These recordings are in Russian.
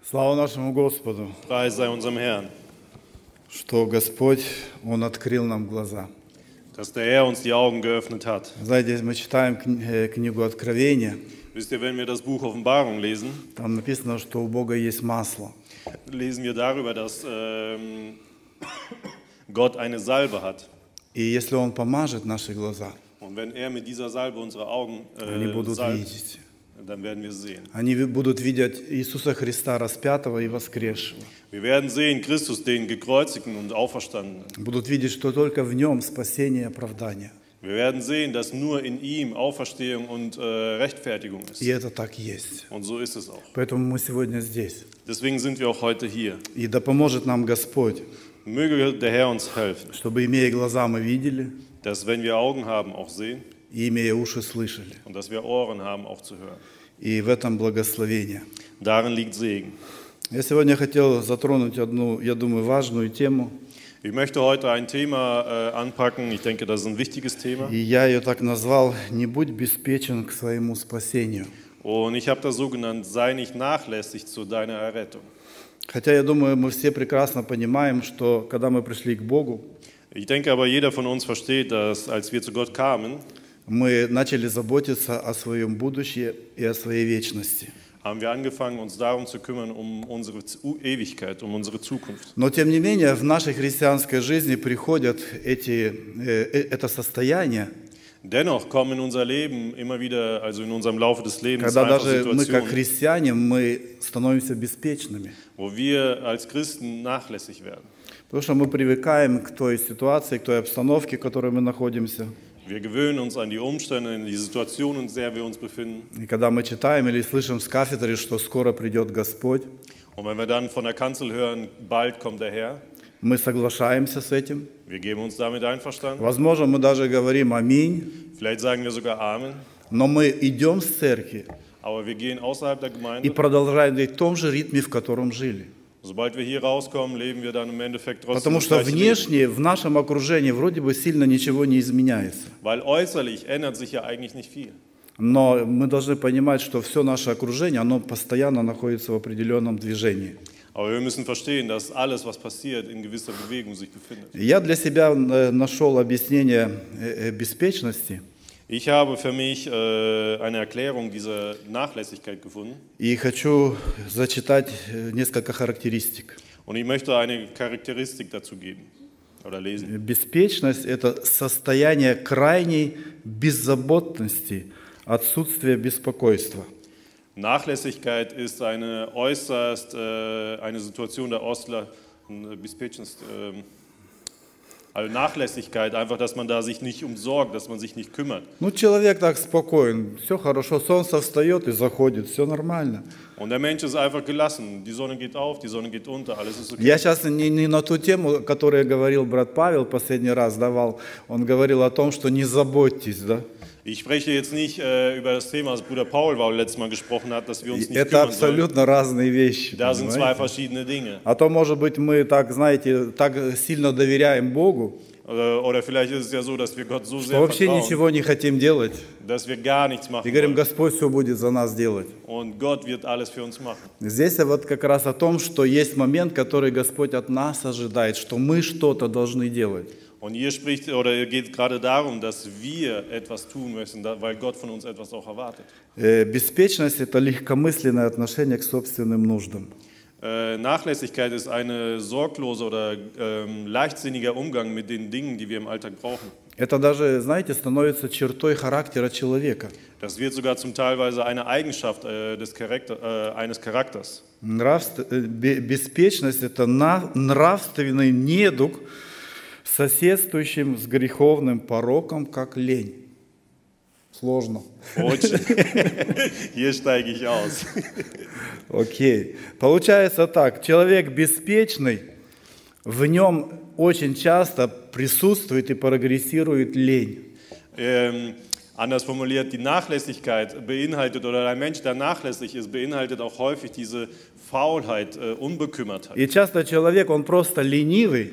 Слава нашему Господу, Preis sei unserem Herrn, что Господь, Он открыл нам глаза. dass der Herr uns die Augen geöffnet hat. Знаете, мы читаем книгу Откровения, Wisst ihr, wenn wir das Buch Offenbarung lesen, там написано, что у Бога есть масло. lesen wir darüber, dass Gott eine Salbe hat. И если Он помажет наши глаза, Und wenn er mit dieser Salbe unsere Augen они будут salbt, видеть. dann werden wir sehen. Они будут видеть Иисуса Христа распятого и воскресшего. Wir werden sehen Christus, den gekreuzigten und auferstandenen. Будут видеть, что только в Нем спасение и оправдание. Wir werden sehen, dass nur in ihm Auferstehung und Rechtfertigung ist. И это так есть. Und so ist es auch. Поэтому мы сегодня здесь. Deswegen sind wir auch heute hier. И да поможет нам Господь, Möge der Herr uns helfen, чтобы, имея глаза, мы видели, dass wenn wir Augen haben, auch sehen и, имея уши, слышали. und dass wir Ohren haben, auch zu hören. И в этом благословение. Darin liegt Segen. Я сегодня хотел затронуть одну, я думаю, важную тему. Ich möchte heute ein Thema anpacken. Ich denke, das ist ein wichtiges Thema. И я ее так назвал «Не будь беспечен к своему спасению». Und ich habe das so genannt, sei nicht nachlässig zu deiner Errettung. Хотя, я думаю, мы все прекрасно понимаем, что когда мы пришли к Богу, Ich denke aber, jeder von uns versteht, dass als wir zu Gott kamen, мы начали заботиться о своем будущем и о своей вечности. haben wir angefangen, uns darum zu kümmern, um unsere Ewigkeit, um unsere Zukunft. Но, тем не менее, в нашей христианской жизни приходят это состояние, Dennoch kommen in unser Leben immer wieder, also in unserem Laufe des Lebens, когда einfach даже мы, как Situationen, христиане, мы становимся беспечными. wo wir als Christen nachlässig werden. Потому что мы привыкаем к той ситуации, к той обстановке, в которой мы находимся. Wir gewöhnen uns an die Umstände, an die Situation, in der wir uns befinden. И когда мы читаем или слышим с кафедры, что скоро придет Господь, Und wenn wir dann von der Kanzel hören, bald kommt der Herr, мы соглашаемся с этим. wir geben uns damit einverstanden. Возможно, мы даже говорим «Аминь», Vielleicht sagen wir sogar Amen, но мы идем с церкви aber wir gehen außerhalb der и Gemeinde. продолжаем жить в том же ритме, в котором жили. Sobald wir hier rauskommen, leben wir dann im Endeffekt trotzdem Потому das что gleiche Leben. внешне, в нашем окружении вроде бы сильно ничего не изменяется. Weil äußerlich ändert sich ja eigentlich nicht viel. Но мы должны понимать, что все наше окружение, оно постоянно находится в определенном движении. Aber wir müssen verstehen, dass alles, was passiert, in gewisser Bewegung sich befindet. Я для себя нашел объяснение беспечности. Ich habe für mich eine Erklärung dieser Nachlässigkeit gefunden. И хочу зачитать несколько характеристик. Und ich möchte eine Charakteristik dazu geben oder lesen. Беспечность – это состояние крайней беззаботности, отсутствие беспокойства. Nachlässigkeit ist eine eine Situation der also Nachlässigkeit, einfach, dass man da sich nicht umsorgt, dass man sich nicht kümmert. Ну, человек так спокоен, все хорошо, солнце встает и заходит, все нормально. Und der Mensch ist einfach gelassen. Die Sonne geht auf, die Sonne geht unter, alles ist okay. Я сейчас не на ту тему, которую говорил брат Павел последний раз давал. Он говорил о том, что не заботьтесь, да? Ich spreche jetzt nicht über das Thema, das Bruder Paul war letztes Mal gesprochen hat, dass wir uns nicht Это kümmern sollen. абсолютно разные вещи. Da sind zwei Понимаете? verschiedene Dinge. А то, может быть, мы так, знаете, так сильно доверяем Богу, Oder vielleicht ist es ja so, dass wir Gott so что sehr вообще vertrauen, ничего не хотим делать. dass wir gar nichts И machen говорим, wollen. Господь все будет за нас делать. Und Gott wird alles für uns machen. Здесь вот как раз о том, что есть момент, который Господь от нас ожидает, что мы что-то должны делать. Und hier spricht oder geht gerade darum, dass wir etwas tun müssen, weil Gott von uns etwas auch erwartet. Беспечность – это легкомысленное отношение к собственным нуждам. Nachlässigkeit ist eine sorglose oder leichtsinniger Umgang mit den Dingen, die wir im Alltag brauchen. Это даже, знаете, становится чертой характера человека. Das wird sogar zum Teilweise eine Eigenschaft eines Charakters. Беспечность – это нравственный недуг, соседствующим с греховным пороком, как лень. Сложно. Очень. Hier steige ich aus. Окей. Получается так, человек беспечный, в нем очень часто присутствует и прогрессирует лень. Anders formuliert, die Nachlässigkeit beinhaltet, oder ein Mensch, der nachlässig ist, beinhaltet auch häufig diese Faulheit, Unbekümmertheit. И часто человек, он просто ленивый,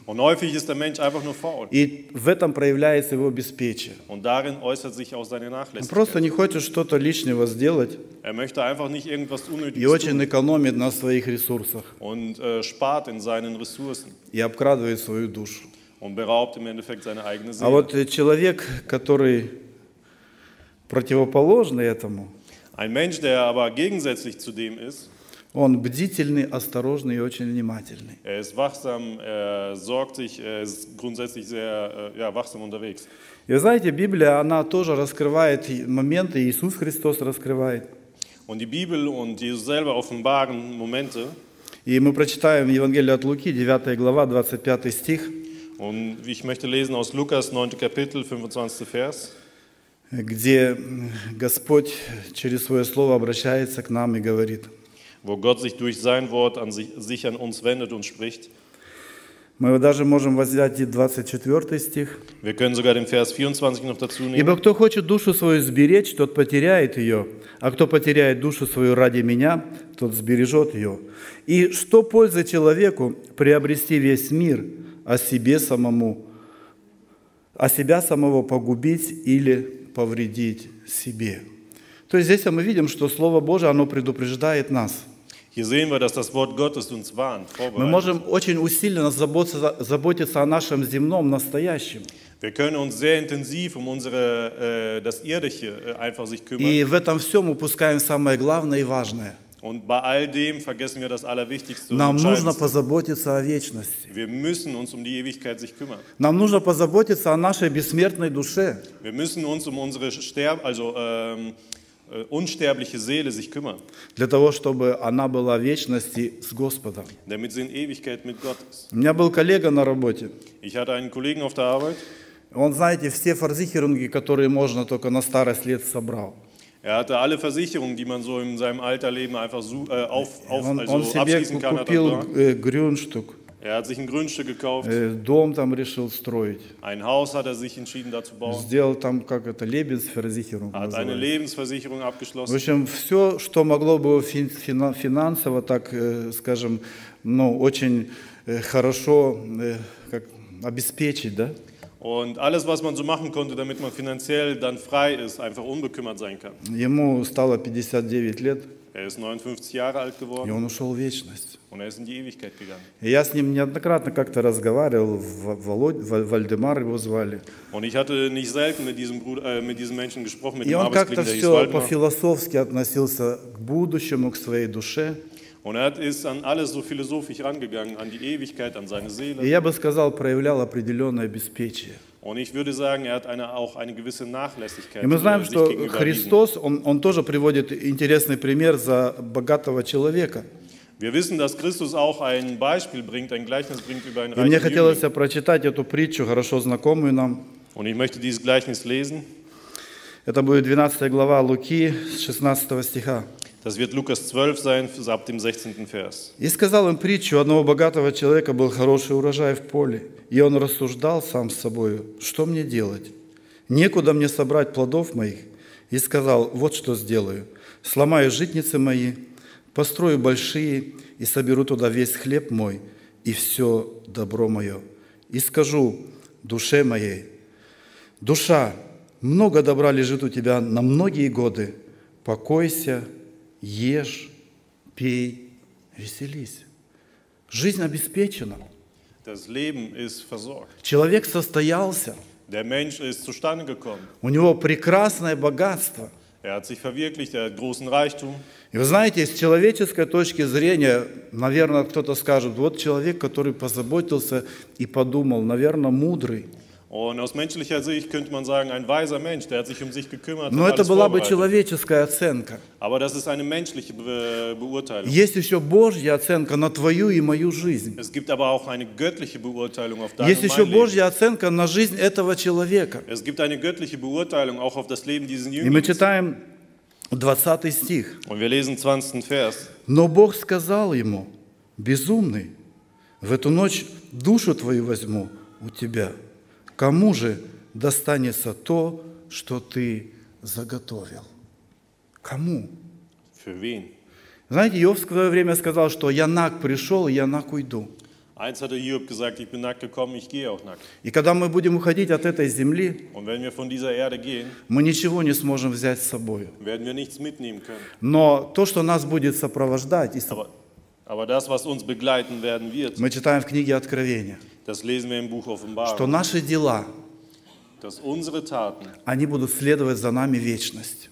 Und häufig ist der Mensch einfach nur faul. И в этом проявляется его беспечие. Und darin äußert sich auch seine Он просто Nachlässigkeit. не хочет что-то лишнего сделать Möchte einfach nicht irgendwas и Unnötiges очень tun экономит на своих ресурсах und spart in seinen Ressourcen и обкрадывает свою душу. und beraubt im Endeffekt seine eigene А Seele. вот человек, который противоположный этому, Ein Mensch, der aber gegensätzlich zu dem ist, он бдительный, осторожный и очень внимательный. er ist wachsam, er sorgt sich, er ist grundsätzlich sehr wachsam unterwegs. И знаете, Библия, она тоже раскрывает моменты, Иисус Христос раскрывает. Und die Bibel und Jesus selber offenbaren Momente. И мы прочитаем Евангелие от Луки, 9 глава, 25 стих, Und ich möchte lesen aus Lukas 9. Kapitel, 25. Vers, где Господь через свое слово обращается к нам и говорит. wo Gott sich durch sein Wort sich an uns wendet und spricht. Мы даже можем взять и 24 стих. Wir können sogar den Vers 24 noch dazu nehmen. «Ибо кто хочет душу свою сберечь, тот потеряет ее, а кто потеряет душу свою ради меня, тот сбережет ее. И что пользы человеку приобрести весь мир, а себя самого погубить или повредить себе?» То есть здесь мы видим, что Слово Божие, оно предупреждает нас. Hier sehen wir, dass das Wort Gottes uns warnt, Мы vorbereitet. можем очень усиленно заботиться о нашем земном настоящем. Wir können uns sehr intensiv um das Irdische einfach sich kümmern. И в этом всем упускаем самое главное и важное. Und bei all dem vergessen wir das Allerwichtigste und Нам нужно Entscheidendste. позаботиться о вечности. Wir müssen uns um die Ewigkeit sich kümmern. Нам нужно позаботиться о нашей бессмертной душе. Wir müssen uns um unsere unsterbliche Seele sich kümmern, Для того, чтобы она была в вечности с Господом. damit sie in Ewigkeit mit Gott ist. У меня был коллега на работе. Ich hatte einen Kollegen auf der Arbeit. Он, знаете, все versicherungen, которые можно, только на старость лет собрал. Er hatte alle Versicherungen, die man so in seinem Alterleben einfach Он себе abschließen kann. купил Grundstück, Er hat sich ein Grundstück gekauft, дом там решил строить. ein Haus hat er sich entschieden, da zu bauen, Сделал там, как это, Lebensversicherung hat eine называется. Lebensversicherung В abgeschlossen. общем, все, что могло бы его финансово, так скажем, очень хорошо как, обеспечить, да? Und alles, was man so machen konnte, damit man finanziell dann frei ist, einfach unbekümmert sein kann. Ему стало 59 лет, Er ist 59 Jahre alt и geworden он ушел в вечность. und er ist in die Ewigkeit gegangen. И я с ним неоднократно как-то разговаривал, Вальдемар его звали. Und ich hatte nicht selten mit diesem Menschen gesprochen, mit И dem он как-то Arbeitskollegen, der hieß все Waldemar. по-философски относился к будущему, к своей душе. Und er ist an alles so philosophisch rangegangen, an die Ewigkeit, an seine И Seele. я бы сказал, проявлял определенное беспечие. Und ich würde sagen, er hat auch eine gewisse Nachlässigkeit И мы знаем, sich что gegenüber erwiesen. Христос, он тоже приводит интересный пример за богатого человека. Wir wissen, dass Christus auch ein Beispiel bringt, ein Gleichnis bringt über einen И мне reichen хотелось Jüngling. прочитать эту притчу, хорошо знакомую нам. Und ich möchte dieses Gleichnis lesen. Это будет 12 глава Луки, с 16 стиха. Das wird Lukas 12 sein, ab dem 16. Vers. «И сказал им притчу, одного богатого человека был хороший урожай в поле, и он рассуждал сам с собою, что мне делать? Некуда мне собрать плодов моих. И сказал, вот что сделаю, сломаю житницы мои, построю большие и соберу туда весь хлеб мой и все добро мое. И скажу душе моей, душа, много добра лежит у тебя на многие годы, покойся, ешь, пей, веселись». Жизнь обеспечена. Das Leben ist versorgt. Человек состоялся. Der Mensch ist zustande gekommen. У него прекрасное богатство. Er hat sich verwirklicht, er hat großen Reichtum. И вы знаете, с человеческой точки зрения, наверное, кто-то скажет, вот человек, который позаботился и подумал, наверное, мудрый. Und aus menschlicher Sicht könnte man sagen, ein weiser Mensch, der hat sich um sich gekümmert. Но hat это alles была бы vorbereitet. человеческая оценка. Aber das ist eine menschliche Beurteilung. Есть еще Божья оценка на твою и мою жизнь. Es gibt aber auch eine göttliche Beurteilung auf dein Есть und еще mein Leben. Божья оценка на жизнь этого человека. Es gibt eine göttliche Beurteilung auch auf das Leben dieses И мы Jünglings. читаем 20 стих. Und wir lesen 20. Vers. «Но Бог сказал ему, безумный, в эту ночь душу твою возьму у тебя. Кому же достанется то, что ты заготовил?» Кому? Für wen? Знаете, Иов в свое время сказал, что «я наг пришел, и я наг уйду». Eins hatte Hiob gesagt, ich bin nackt gekommen, ich gehe auch nackt. И когда мы будем уходить от этой земли, Und wenn wir von dieser Erde gehen, мы ничего не сможем взять с собой. werden wir nichts mitnehmen können. Но то, что нас будет сопровождать, Aber das, was uns begleiten werden wird, мы читаем в книге Откровения, das lesen wir im Buch что Offenbarung, наши дела, dass unsere Taten следовать за нами в вечность.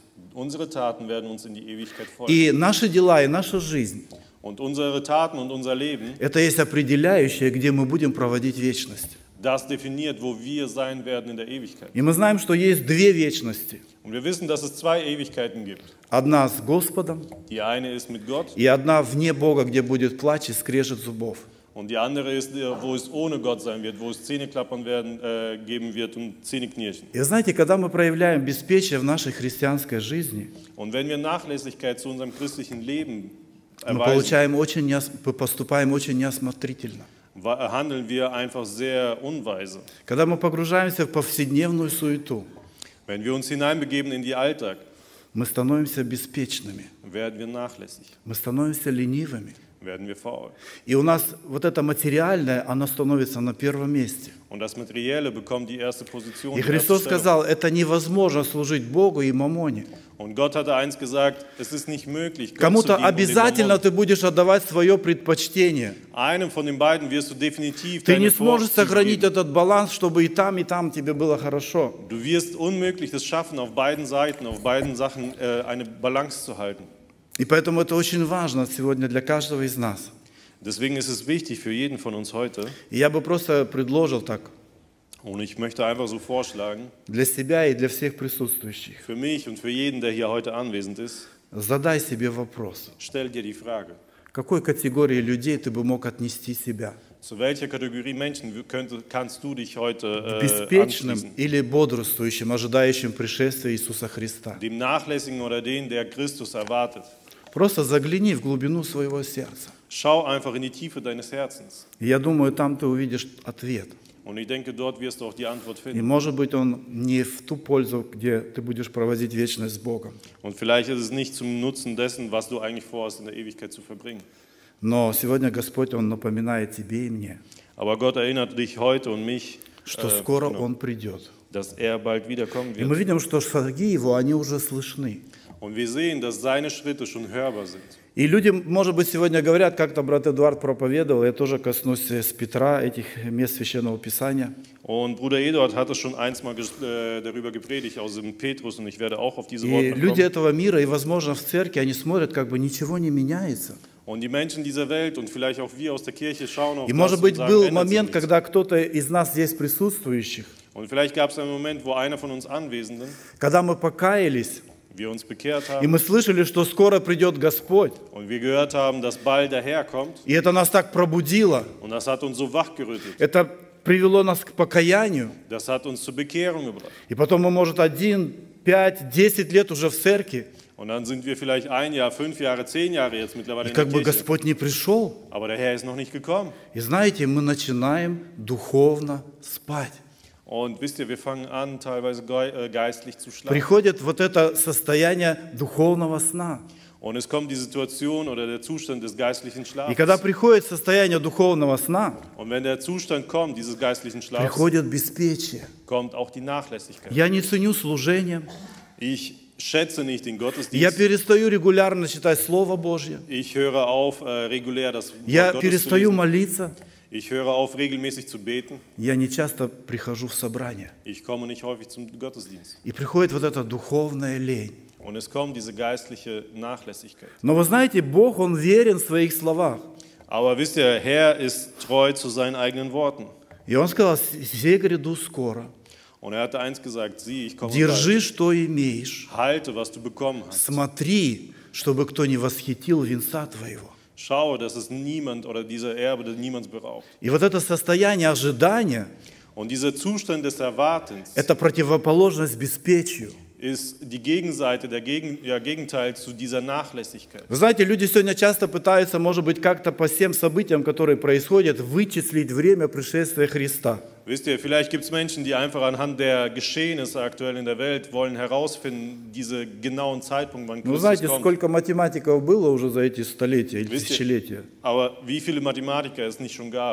werden uns in die Ewigkeit folgen. И наши дела, и наша жизнь, Und unsere Taten und unser Leben, это есть определяющее, где мы будем проводить вечность. das definiert, wo wir sein werden in der Ewigkeit. И мы знаем, что есть две вечности. Und wir wissen, dass es zwei Ewigkeiten gibt. Одна с Господом, Die eine ist mit Gott и одна вне Бога, где будет плач и скрежет зубов. und die andere ist, wo es ohne Gott sein wird, wo es Zähneklappern geben wird und Zähneknirschen. И знаете, когда мы проявляем беспечие в нашей христианской жизни, Und wenn wir Nachlässigkeit zu unserem christlichen Leben мы erweisen, поступаем очень неосмотрительно. handeln wir einfach sehr unweise. Когда мы погружаемся в повседневную суету, Wenn wir uns hineinbegeben in den Alltag, мы становимся беспечными, werden wir nachlässig, мы становимся ленивыми. werden wir faul. И у нас вот это материальное, оно становится на первом месте. Und das Materielle bekommt die erste Position. И die erste Христос Stellung. сказал, это невозможно служить Богу и мамоне. Und Gott hatte eins gesagt, es ist nicht möglich, Gott zu Кому-то dienen und dem обязательно Mammon. ты будешь отдавать свое предпочтение. Einem von den beiden wirst du definitiv Ты не deine сможешь Vorzüge сохранить geben. этот баланс, чтобы и там тебе было хорошо. Du wirst unmöglich das schaffen, auf beiden Seiten, auf beiden Sachen eine Balance zu halten. И поэтому это очень важно сегодня для каждого из нас. Deswegen ist es wichtig für jeden von uns heute, И я бы просто предложил так, und ich möchte einfach so vorschlagen, для себя и для всех присутствующих. für mich und für jeden, der hier heute anwesend ist, Задай себе вопрос, stell dir die Frage, к какой категории людей ты бы мог отнести себя? zu welcher Kategorie Menschen kannst du dich heute Беспечным anschließen? или бодрствующим, ожидающим пришествия Иисуса Христа? Dem Nachlässigen oder den, der Christus erwartet? Просто загляни в глубину своего сердца. Schau einfach in die Tiefe deines Herzens. И я думаю, там ты увидишь ответ. Und ich denke, dort wirst du auch die Antwort И finden. может быть он не в ту пользу, где ты будешь проводить вечность с Богом. Und vielleicht ist es nicht zum Nutzen dessen, was du eigentlich vorhast, in der Ewigkeit zu verbringen. Но сегодня Господь, Он напоминает тебе и мне, Aber Gott erinnert dich heute und mich, что скоро Он придет. dass er bald wiederkommen И мы wird. видим, что шаги Его, они уже слышны. Und wir sehen, dass seine Schritte schon hörbar sind. И люди, может быть, сегодня говорят, как-то брат Эдуард проповедовал, я тоже коснусь с Петра, этих мест Священного Писания. Und Bruder Eduard hatte schon eins mal darüber gepredigt aus dem Petrus und ich werde auch auf diese И Worte люди kommen. этого мира, и, возможно, в церкви, они смотрят, как бы ничего не меняется. Und die Menschen dieser Welt und vielleicht auch wir aus der Kirche schauen auf И, das может быть, und sagen, был ändert sich момент, nichts. когда кто-то из нас здесь присутствующих, Und vielleicht gab es einen Moment, wo einer von uns Anwesenden, когда мы покаялись, wir uns bekehrt и haben мы слышали, что скоро придет Господь, und wir gehört haben, dass bald der Herr kommt и это нас так пробудило, und das hat uns so wachgerüttelt. это привело нас к покаянию, Das hat uns zur Bekehrung gebracht. и потом мы, может, 1, 5, 10 лет уже в церкви, Und dann sind wir vielleicht 1 Jahr, 5 Jahre, 10 Jahre jetzt mittlerweile и in der как бы Kirche. Господь не пришел. Aber der Herr ist noch nicht gekommen. И знаете, мы начинаем духовно спать. Und wisst ihr, wir fangen an, teilweise geistlich zu schlafen. Приходит вот это состояние духовного сна. Und es kommt die Situation oder der Zustand des geistlichen И когда Schlafs. приходит состояние духовного сна, Und wenn der Zustand kommt, dieses geistlichen Schlafs, приходит беспечие. kommt auch die Nachlässigkeit. Я не ценю служение. Ich schätze nicht den Я Gottesdienst. перестаю регулярно читать Слово Божье. Ich höre auf, regulär das Wort Я Gottes zu перестаю lesen. молиться. Ich höre auf, regelmäßig zu beten. Я не часто прихожу в собрание. Ich komme nicht häufig zum Gottesdienst. И приходит вот эта духовная лень. Und es kommt diese geistliche Nachlässigkeit. Но вы знаете, Бог, Он верен в своих словах. Aber wisst ihr, der Herr ist treu zu seinen eigenen Worten. И Он сказал, «Се гряду скоро. Und er hatte eins gesagt, sieh, ich komme Держи, bald. что имеешь. Halte, was du bekommen hast. Смотри, чтобы кто не восхитил венца твоего». Schaue, dass es niemand oder dieser Erbe niemands beraubt. И вот это состояние ожидания, Und dieser Zustand des Erwartens это противоположность беспечию. ist die Gegenseite, der Gegenteil zu dieser Nachlässigkeit. Вы знаете, люди сегодня часто пытаются, может быть, как-то по всем событиям, которые происходят, вычислить время пришествия Христа. Wisst ihr, vielleicht gibt es Menschen, die einfach anhand der Geschehnisse aktuell in der Welt wollen herausfinden, diese genauen Zeitpunkt, wann Вы Christus знаете, kommt. сколько математиков было уже за эти столетия или Wisst ihr, тысячелетия. aber wie viele Mathematiker es nicht schon gab.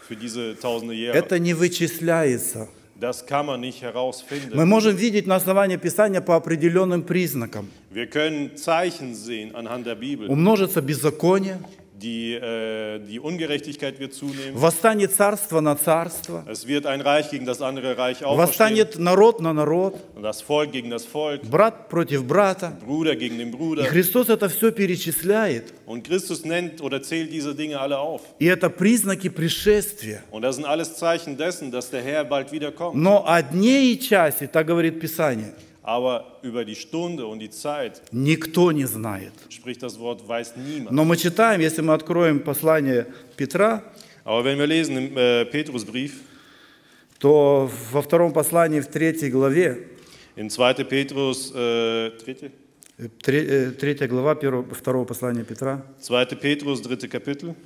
für diese tausende Jahre. Это не вычисляется. Das kann man nicht herausfinden. Мы можем видеть на основании Писания по определенным признакам. Wir können Zeichen sehen anhand der Bibel. Умножится беззаконие, Die Ungerechtigkeit wird zunehmen. восстанет царство на царство, Es wird ein Reich gegen das andere Reich auferstehen. восстанет народ на народ, Und das Volk gegen das Volk, брат против брата. Bruder gegen den И Bruder. Христос это все перечисляет. Und Christus nennt oder zählt diese Dinge alle auf. И это признаки пришествия. Und das sind alles Zeichen dessen, dass der Herr bald wiederkommt. Но о дне и часе, так говорит Писание, Aber über die Stunde und die Zeit, никто не знает. spricht das Wort, weiß niemand. Но мы читаем, если мы откроем послание Петра, Aber wenn wir lesen im Petrusbrief, то во втором послании, в 3 главе, in 2. Petrus, 3. 3 глава 2 послания Петра, 2. Petrus, 3. Kapitel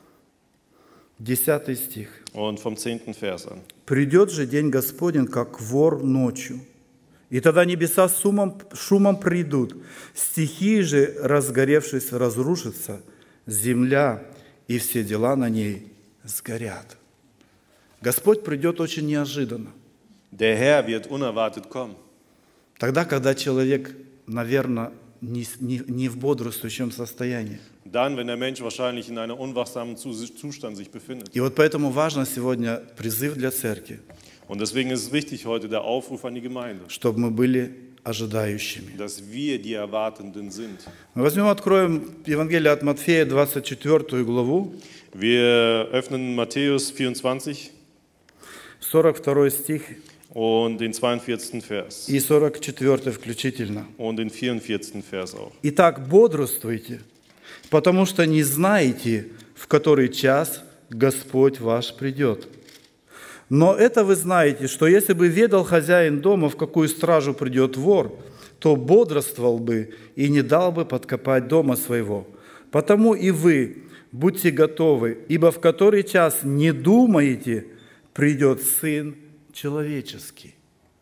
10 стих. und vom 10. Vers an. «Придет же день Господень, как вор ночью, и тогда небеса с шумом придут, стихии же, разгоревшись, разрушатся, земля и все дела на ней сгорят». Господь придет очень неожиданно. Der Herr wird unerwartet kommen. Тогда, когда человек, наверное, не в бодрствующем состоянии. Dann, wenn der Mensch wahrscheinlich in einem unwachsamen Zustand sich befindet. И вот поэтому важно сегодня призыв для церкви, Und deswegen ist es wichtig heute der Aufruf an die Gemeinde, чтобы мы были ожидающими. dass wir die Erwartenden sind. Мы возьмем, откроем Евангелие от Матфея, 24 главу, Wir öffnen Matthäus 24 42 стих und den 42. Vers и 44 включительно. und den 44. Vers auch. «Итак, бодрствуйте, потому что не знаете, в который час Господь ваш придет. Но это вы знаете, что если бы ведал хозяин дома, в какую стражу придет вор, то бодрствовал бы и не дал бы подкопать дома своего. Потому и вы будьте готовы, ибо в который час не думаете, придет Сын Человеческий».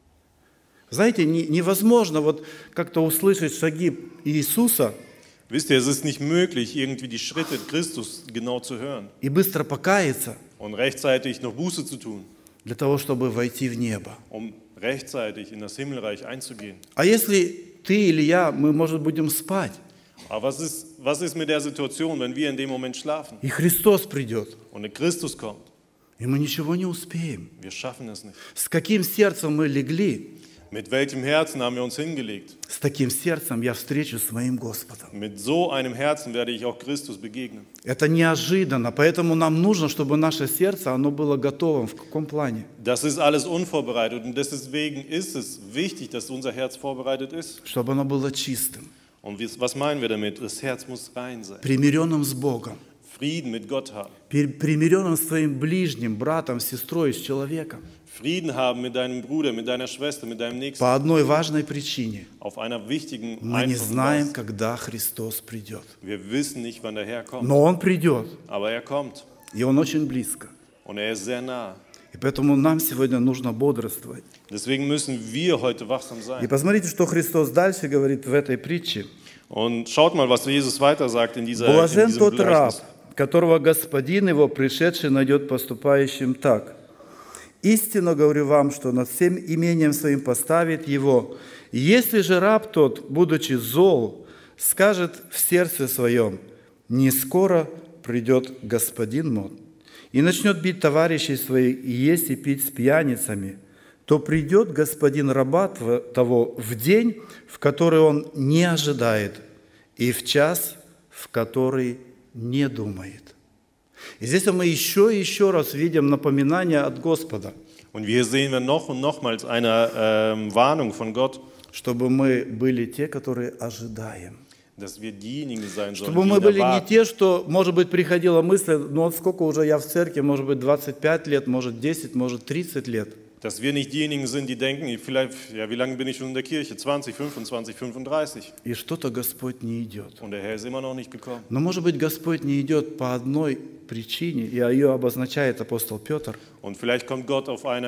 Знаете, невозможно вот как-то услышать шаги Иисуса Wisst ihr, es ist nicht möglich, irgendwie die Schritte Christus genau zu hören и быстро покаяться und rechtzeitig noch Buße zu tun, для того, чтобы войти в небо. um rechtzeitig in das Himmelreich einzugehen. А если ты или я, мы, может, будем спать, Aber was ist mit der Situation, wenn wir in dem Moment schlafen и Христос придет, und der Christus kommt? и мы ничего не успеем? Wir schaffen es nicht. С каким сердцем мы легли, Mit welchem Herzen haben wir uns hingelegt? с таким сердцем я встречусь с моим Господом. Mit so einem Herzen werde ich auch Christus begegnen. Это неожиданно, поэтому нам нужно, чтобы наше сердце, оно было готовым. В каком плане? Das ist alles unvorbereitet und deswegen ist es wichtig, dass unser Herz vorbereitet ist. Чтобы оно было чистым, Und was meinen wir damit? Das Herz muss rein sein. примиренным с Богом, Frieden mit Gott haben. примиренным с твоим ближним, братом, сестрой, с человеком. Frieden haben mit deinem Bruder, mit deiner Schwester, mit deinem Nächsten. По одной важной причине. Auf einer wichtigen, Мы не einfachen знаем, Basis. когда Христос придет. Wir wissen nicht, wann der Herr kommt. Но Он придет, Aber er kommt. и Он очень близко. Und er ist sehr nah. И поэтому нам сегодня нужно бодрствовать. Deswegen müssen wir heute wachsam И sein. посмотрите, что Христос дальше говорит в этой притче. Und schaut mal, was Jesus weiter sagt in «Блажен diesem тот раб, Gleichnis. которого господин его, пришедший, найдет поступающим так. Истинно говорю вам, что над всем имением своим поставит его. Если же раб тот, будучи зол, скажет в сердце своем, не скоро придет господин мой, и начнет бить товарищей своих, и есть и пить с пьяницами, то придет господин раба того в день, в который он не ожидает, и в час, в который не думает». И здесь мы еще и еще раз видим напоминание от Господа, Und hier sehen wir noch und nochmals eine Warnung von Gott, чтобы мы были те, которые ожидаем. dass wir diejenigen sein sollen, Чтобы мы die были не erwarten. те, что, может быть, приходила мысль, ну вот сколько уже я в церкви, может быть, 25 лет, может 10, может 30 лет. Dass wir nicht diejenigen sind, die denken, vielleicht, ja, wie lange bin ich schon in der Kirche? 20, 25, 35. И что-то Господь не идет. Und der Herr ist immer noch nicht gekommen. Но, может быть, Господь не идет по одной причине, и ее обозначает апостол Петр. Und vielleicht kommt Gott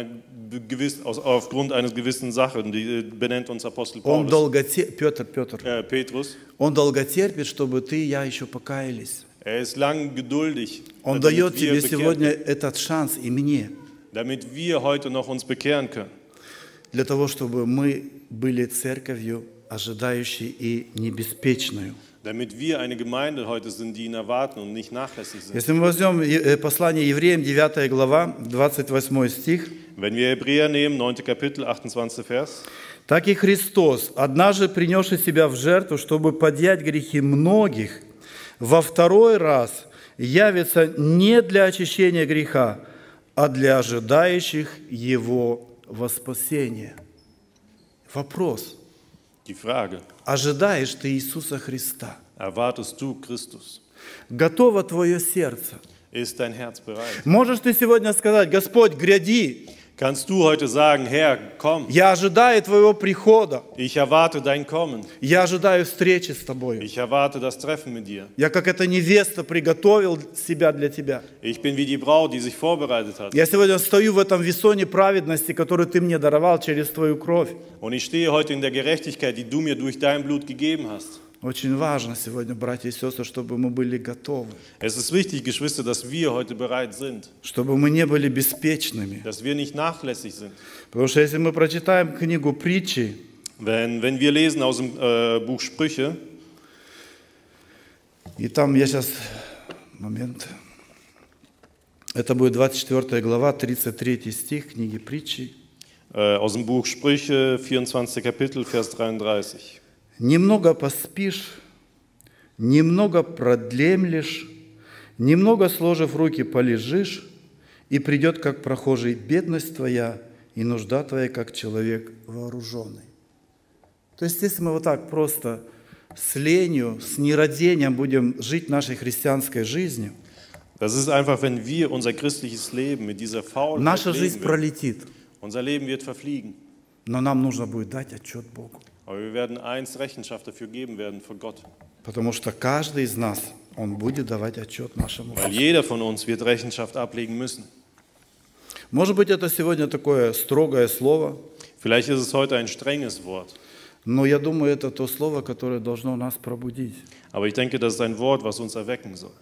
aufgrund eines gewissen Sachen, die benennt uns Apostel Он Paulus, Петр, Petrus. Он долго терпит, чтобы ты и я еще покаялись. Er ist lang geduldig, Он дает тебе сегодня этот шанс и мне, damit wir heute noch uns bekehren können. для того, чтобы мы были церковью, ожидающей и небеспечной. Damit wir eine Gemeinde heute sind, die ihn erwarten und nicht nachlässig sind. Если мы возьмем послание Евреям, 9 глава, 28 стих. Wenn wir Hebräer nehmen, 9. Kapitel, 28. Vers. «Так и Христос, однажды принесший себя в жертву, чтобы подъять грехи многих, во второй раз явится не для очищения греха, а для ожидающих Его во спасение». Вопрос. Die Frage, Ожидаешь ты Иисуса Христа? erwartest du Christus? Готово твое сердце? Ist dein Herz bereit? Можешь ты сегодня сказать: Господь, гряди, Kannst du heute sagen, Herr, komm, я ожидаю Твоего прихода, ich erwarte dein Kommen, я ожидаю встречи с Тобой. ich erwarte das Treffen mit dir. Я как эта невеста приготовил себя для Тебя. Ich bin wie die Braut, die sich vorbereitet hat. Я сегодня стою в этом весоне праведности, который Ты мне даровал через Твою кровь. Und ich stehe heute in der Gerechtigkeit, die du mir durch dein Blut gegeben hast. Очень важно сегодня, братья и сестры, чтобы мы были готовы, Es ist wichtig, Geschwister, dass wir heute bereit sind, чтобы мы не были беспечными. dass wir nicht nachlässig sind. Потому что если мы прочитаем книгу Притчи, Wenn wir lesen aus dem Buch Sprüche, и там я сейчас, момент, это будет 24 глава, 33 стих книги Притчи. aus dem Buch Sprüche, 24. Kapitel, Vers 33. «Немного поспишь, немного продлемлешь, немного сложив руки полежишь, и придет, как прохожий, бедность твоя, и нужда твоя, как человек вооруженный». То есть, если мы вот так просто с ленью, с нерадением будем жить нашей христианской жизнью, Das ist einfach, wenn wir unser christliches Leben mit dieser Faulheit наша жизнь leben, пролетит, unser Leben wird verfliegen. но нам нужно будет dать отчет Богу. Aber wir werden einst Rechenschaft dafür geben werden vor Gott. Потому что каждый из нас, он будет давать отчет нашему Weil Господу. jeder von uns wird Rechenschaft ablegen müssen. Может быть, это сегодня такое строгое слово, Vielleicht ist es heute ein strenges Wort, но я думаю, это то слово, которое должно нас пробудить. aber ich denke, das ist ein Wort, was uns erwecken soll.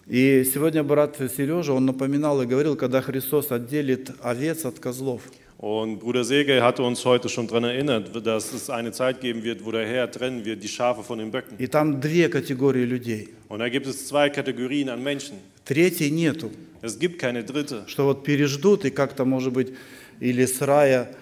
И сегодня брат Сережа, он напоминал и говорил, когда Христос отделит овец от козлов. Und Bruder Sergei hatte uns heute schon daran erinnert, dass es eine Zeit geben wird, wo der Herr trennen wird, die Schafe von den Böcken. И там две категории людей. Und da gibt es zwei Kategorien an Menschen. Третьей нету, Es gibt keine dritte. что вот переждут и как-то, может быть, или с рая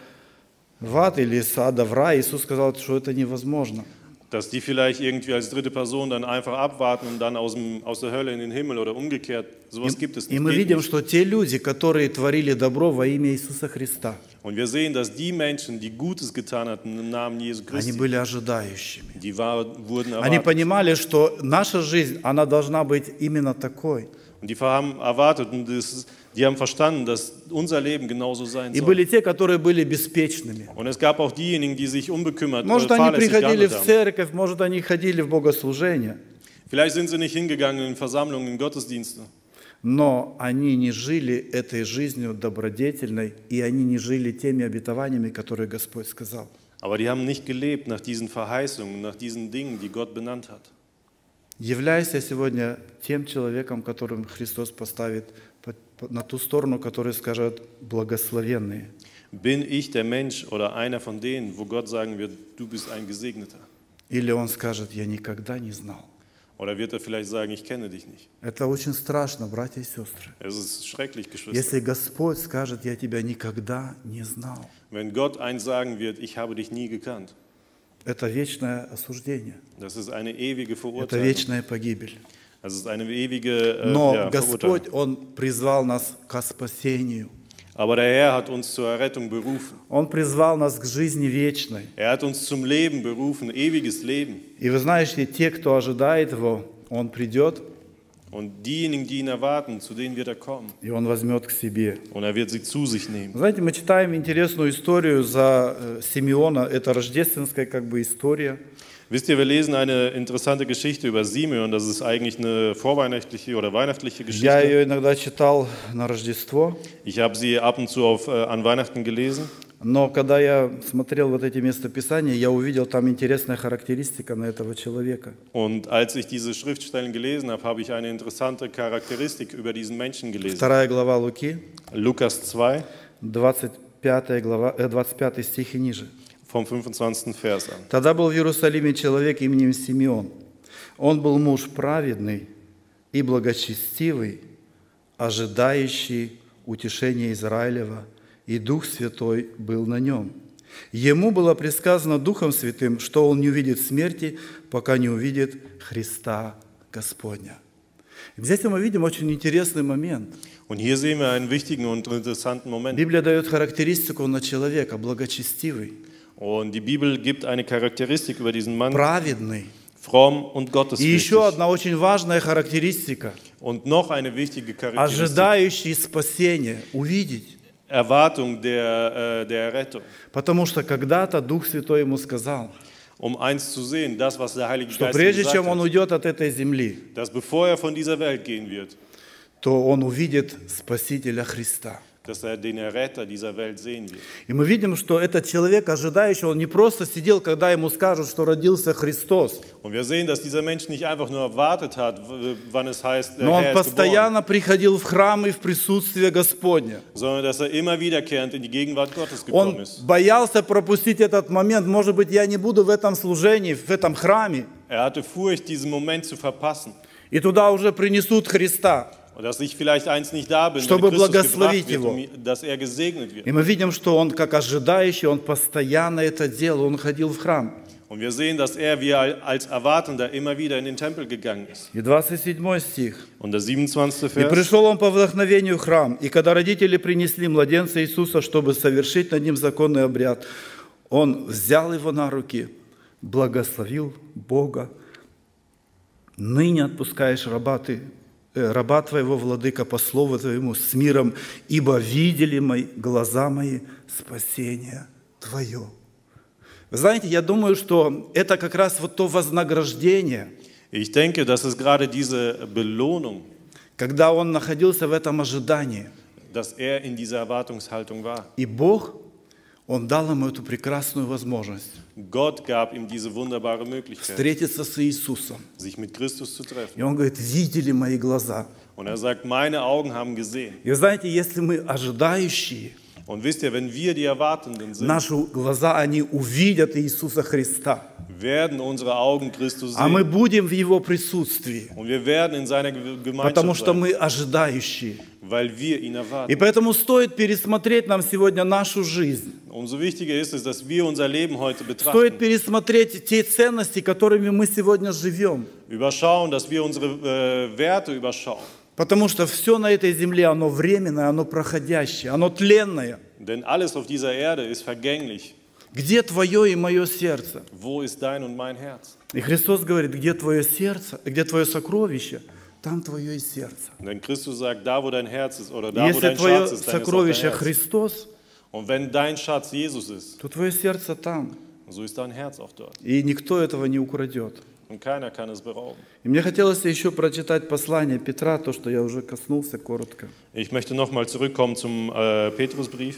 в ад, или с ада в рай. Иисус сказал, что это невозможно. Dass die vielleicht irgendwie als dritte Person dann einfach abwarten und dann aus der Hölle in den Himmel oder umgekehrt. Sowas gibt es И nicht. мы Geht видим, nicht. что те люди, которые творили добро во имя Иисуса Христа, Und wir sehen, dass die Menschen, die Gutes getan hatten im Namen Jesu они Christi, были ожидающими. die wurden Они erwartet. понимали, что наша жизнь, она должна быть именно такой. Und die haben erwartet und die haben verstanden, dass unser Leben genauso sein И soll. были те, которые были беспечными. Und es gab auch diejenigen, die sich unbekümmert Может, они fahrlässig приходили gehandelt в haben. церковь, может, они ходили в богослужение, Vielleicht sind sie nicht hingegangen in Versammlungen, in Gottesdienste. но они не жили этой жизнью добродетельной, и они не жили теми обетованиями, которые Господь сказал. Aber die haben nicht gelebt nach diesen Verheißungen, nach diesen Dingen, die Gott benannt hat. Являюсь я сегодня тем человеком, которым Христос поставит на ту сторону, который скажет «благословенные». Bin ich der Mensch oder einer von denen, wo Gott sagen wird, du bist ein Gesegneter? Или Он скажет «я никогда не знал». Oder wird er vielleicht sagen, ich kenne dich nicht? Это очень страшно, братья и сестры. Es ist schrecklich, Geschwister. Если Господь скажет «я тебя никогда не знал», Wenn Gott eins sagen wird, ich habe dich nie gekannt, это вечное осуждение, das ist eine ewige это Verurteilung. вечная погибель. Das ist eine ewige Но Verurteilung. Господь, Он призвал нас к спасению. Aber der Herr hat uns zur Errettung berufen. Он призвал нас к жизни вечной. Er hat uns zum Leben berufen, ewiges Leben. И вы знаете, те, кто ожидает Его, Он придет, Und diejenigen, die ihn erwarten, zu denen wird er kommen. и Он возьмет к себе. Und er wird sie zu sich nehmen. Знаете, мы читаем интересную историю за Симеона. Это рождественская как бы история. Wisst ihr, wir lesen eine interessante Geschichte über Simeon. Das ist eigentlich eine vorweihnachtliche oder weihnachtliche Я Geschichte. ее иногда читал на Рождество. Ich habe sie ab und zu an Weihnachten gelesen. Но когда я смотрел вот эти местописания, я увидел там интересная характеристика на этого человека. Und als ich diese Schriftstellen gelesen habe, habe ich eine interessante Charakteristik über diesen Menschen gelesen. 2 глава Луки, Lukas 2, 25 стих и ниже. vom 25. Vers an. Тогда был в Иерусалиме человек именем Симеон. Он был муж праведный и благочестивый, ожидающий утешения Израилева, и Дух Святой был на нем. Ему было предсказано Духом Святым, что он не увидит смерти, пока не увидит Христа Господня. Здесь мы видим очень интересный момент. Und hier sehen wir einen wichtigen und interessanten Moment. Библия дает характеристику на человека, благочестивый, Und die Bibel gibt eine Charakteristik über diesen Mann, праведный. fromm und И gottesfürchtig. еще одна очень важная характеристика, Und noch eine wichtige Charakteristik, ожидающий спасения, увидеть. Erwartung der Errettung. Потому что когда-то Дух Святой ему сказал, Eins zu sehen, das, was der Heilige что Geist прежде gesagt чем он hat, уйдет от этой земли, dass bevor er von dieser Welt gehen wird, то он увидит Спасителя Христа. dass er den Erretter dieser Welt sehen wird. И мы видим, что этот человек, ожидающий, он не просто сидел, когда ему скажут, что родился Христос, Und wir sehen, dass dieser Mensch nicht einfach nur erwartet hat, wann es heißt, der но он Herr ist geboren, постоянно приходил в храм и в присутствие Господне. sondern dass er immer wiederkehrend in die Gegenwart Gottes gekommen Он ist. боялся пропустить этот момент. Может быть, я не буду в этом служении, в этом храме, Er hatte Furcht, diesen Moment zu verpassen. и туда уже принесут Христа. Und dass ich vielleicht einst nicht da bin, Чтобы wenn Christus благословить gebracht wird, его. dass er gesegnet wird. И мы видим, что он, как ожидающий, он постоянно это делал, он ходил в храм. Und wir sehen, dass er wie als Erwartender immer wieder in den Tempel gegangen ist. И 27 стих. Und der 27. «И Vers. пришел он по вдохновению в храм, и когда родители принесли младенца Иисуса, чтобы совершить над ним законный обряд, он взял его на руки, благословил Бога. Ныне отпускаешь раба твоего, владыка, по слову твоему, с миром, ибо видели мои глаза мои спасение твое». Вы знаете, я думаю, что это как раз вот то вознаграждение, Ich denke, das ist gerade diese Belohnung, когда он находился в этом ожидании. dass er in dieser Erwartungshaltung war. И Бог, Он дал ему эту прекрасную возможность Gott gab ihm diese wunderbare Möglichkeit, встретиться с Иисусом. sich mit Christus zu И treffen. Он говорит, видели мои глаза. Und er sagt, meine Augen haben gesehen. И вы знаете, если мы ожидающие, Und wisst ihr, wenn wir die Erwartenden sind, наши глаза, они увидят Иисуса Христа. werden unsere Augen Christus А мы sehen. будем в Его присутствии, Und wir werden in seiner потому Gemeinschaft что sein, мы ожидающие. weil wir ihn И erwarten. поэтому стоит пересмотреть нам сегодня нашу жизнь. Umso wichtiger ist es, dass wir unser Leben heute Стоит betrachten, пересмотреть те ценности, которыми мы сегодня живем. überschauen, dass wir unsere Werte überschauen. Потому что все на этой земле, оно временное, оно проходящее, оно тленное. Denn alles auf dieser Erde ist vergänglich. Где твое и мое сердце? Wo ist dein und mein Herz? И Христос говорит, где твое сердце, где твое сокровище, там твое и сердце. Denn Christus sagt, da wo dein Herz ist oder da wo Если dein твое Schatz ist, dann ist auch dein сокровище Herz. Христос, Und wenn dein Schatz Jesus ist, то твое сердце там. so ist dein Herz auch dort. И никто этого не украдет. Und keiner kann es berauben. И мне хотелось еще прочитать послание Петра, то, что я уже коснулся коротко. Ich möchte nochmal zurückkommen zum Petrusbrief.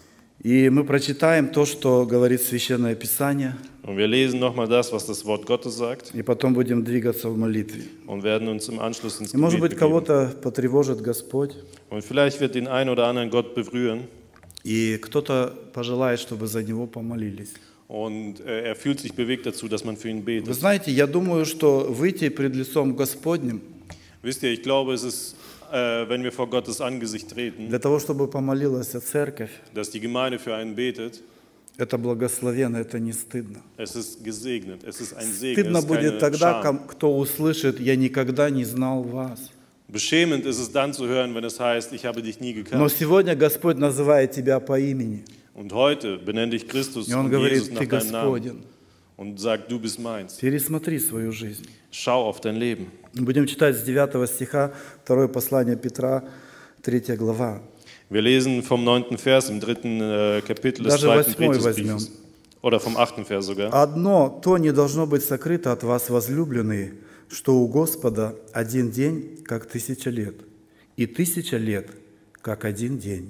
И мы прочитаем то, что говорит Священное Писание, Und wir lesen nochmal das, was das Wort Gottes sagt. и потом будем двигаться в молитве. Und werden uns im Anschluss ins И, может Gebet быть, begeben. кого-то потревожит Господь, Und vielleicht wird den einen oder anderen Gott berühren. и кто-то пожелает, чтобы за него помолились. Und er fühlt sich bewegt dazu, dass man für ihn Вы betet. знаете, я думаю, что выйти пред лицом Господним Wisst ihr, ich glaube, es ist, wenn wir vor Gottes Angesicht treten, для того, чтобы помолилась церковь, dass die Gemeinde für einen betet. это благословенно, это не стыдно. Es ist gesegnet, es ist ein Segen, Стыдно es ist будет keine тогда, Scham. кто услышит, я никогда не знал вас. Beschämend ist es dann zu hören, wenn es heißt, ich habe dich nie Но gekannt. сегодня Господь называет тебя по имени. Und heute benenne dich Christus И Он und Jesus говорит, nach ты deinem Namen Господен. und sagt, du bist meins. Пересмотри свою жизнь. Schau auf dein Leben. Будем читать с 9 стиха, 2 послание Петра, 3 глава. Wir lesen vom 9. Vers im 3. Kapitel des Даже 2. 8. Petrusbriefes. Oder vom 8. Vers sogar. «Одно то не должно быть сокрыто от вас, возлюбленные, что у Господа один день, как 1000 лет, и 1000 лет, как один день.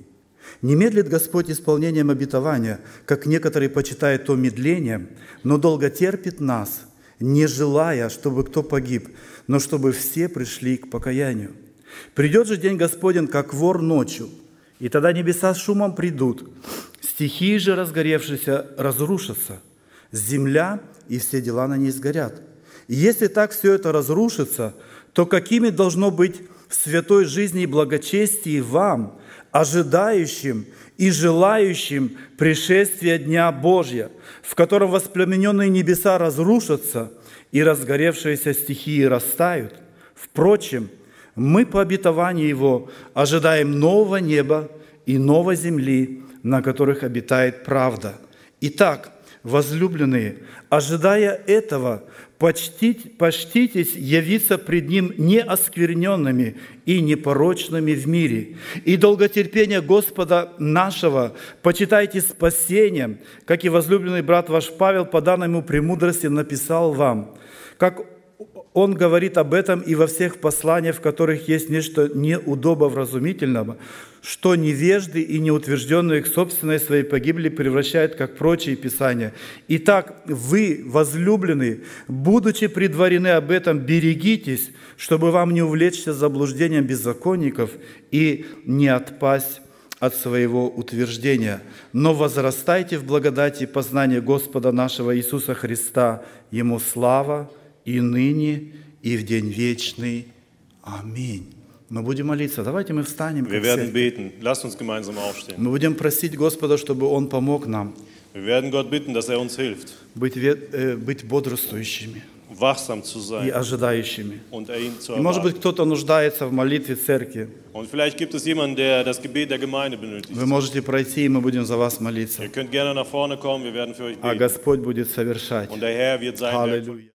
Не медлит Господь исполнением обетования, как некоторые почитают то медлением, но долго терпит нас, не желая, чтобы кто погиб, но чтобы все пришли к покаянию. Придет же день Господень, как вор ночью, и тогда небеса с шумом придут, стихии же разгоревшиеся разрушатся, земля и все дела на ней сгорят. И если так все это разрушится, то какими должно быть в святой жизни и благочестии вам, ожидающим и желающим пришествия Дня Божья, в котором воспламененные небеса разрушатся и разгоревшиеся стихии растают. Впрочем, мы по обетованию Его ожидаем нового неба и новой земли, на которых обитает правда. Итак, возлюбленные, ожидая этого, почтитесь явиться пред Ним неоскверненными и непорочными в мире. И долготерпение Господа нашего почитайте спасением, как и возлюбленный брат ваш Павел по данной ему премудрости написал вам. Как он говорит об этом и во всех посланиях, в которых есть нечто неудобовразумительного, что невежды и неутвержденные к собственной своей погибели превращают, как прочие писания. Итак, вы, возлюбленные, будучи предварены об этом, берегитесь, чтобы вам не увлечься заблуждением беззаконников и не отпасть от своего утверждения. Но возрастайте в благодати и познании Господа нашего Иисуса Христа. Ему слава и ныне, и в день вечный. Аминь. Мы будем молиться. Давайте мы встанем. Wir werden beten. Lasst uns gemeinsam aufstehen. Мы будем просить Господа, чтобы Он помог нам Wir werden Gott bitten, dass uns hilft, быть бодрствующими wachsam zu и sein ожидающими. und ihn zu И, может быть, erwarten. кто-то нуждается в молитве церкви. Und vielleicht gibt es jemanden, der das Gebet der Gemeinde benötigt. Вы можете пройти, и мы будем за вас молиться. Ihr könnt gerne nach vorne kommen, wir werden für euch А beten. Господь будет совершать. Und der Herr wird sein Werk Аллилуйя.